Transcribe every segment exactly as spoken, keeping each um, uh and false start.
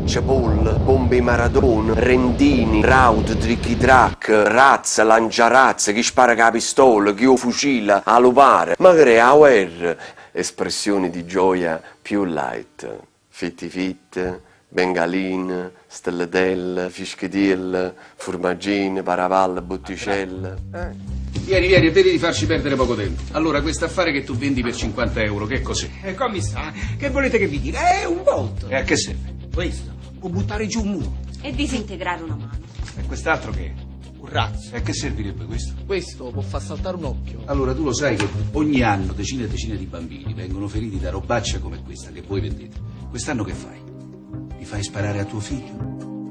cacciapol, bombe maradona, rendini, raud, tricky track, razza, lanciarazza, chi spara con la pistola, chi o fucila, a lupare. Ma crea guerra, espressioni di gioia più light, fitti fit, bengalin, stellatelle, fischitielle, formaggine, paravalle, botticelle. Eh. Vieni, vieni e vedi di farci perdere poco tempo. Allora, questo affare che tu vendi per cinquanta euro, che cos'è? Eh, commissario, che volete che vi dica? È un volto. E a che serve? Questo può buttare giù un muro. E disintegrare una mano. E quest'altro che è? Un razzo. E a che servirebbe questo? Questo può far saltare un occhio. Allora, tu lo sai che ogni anno decine e decine di bambini vengono feriti da robaccia come questa che voi vendete. Quest'anno che fai? Li fai sparare a tuo figlio?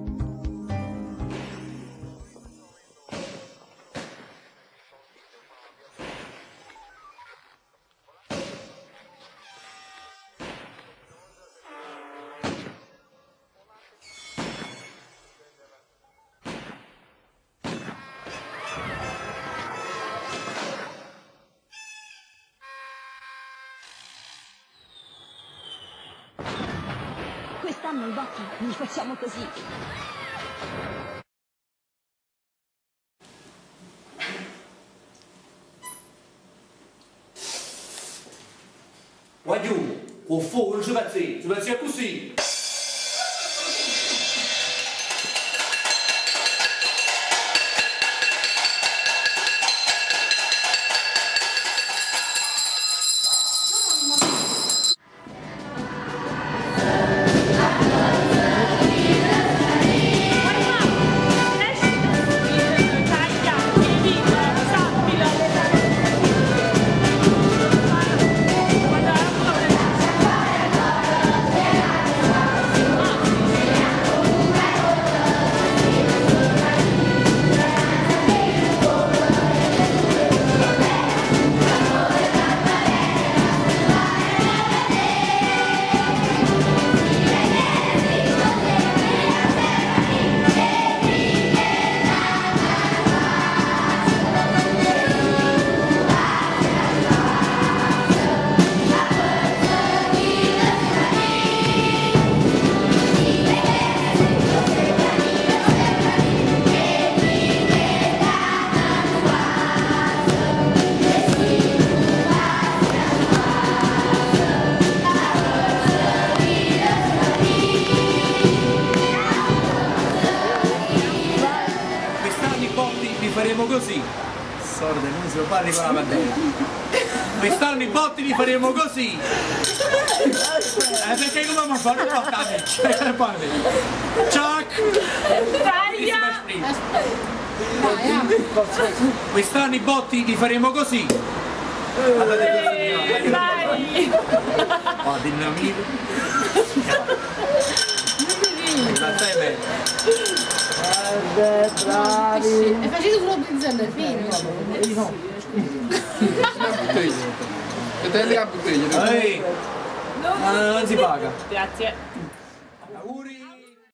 Quest'anno i botti li facciamo così. Guagliù, o fuoco non ci pensi, ci pensi così. Faremo così. Sorde, non se lo parli con la bandera. Quest'anno i botti li faremo così. Eh, perché come mi fanno portare? Ciac! Quest'anno i botti li faremo così. Dai! Oh, dillo amico. La stai bene. Bravi! E facete solo benzina alla fine? No. E te le bottiglie. Ehi! Non si paga. Grazie.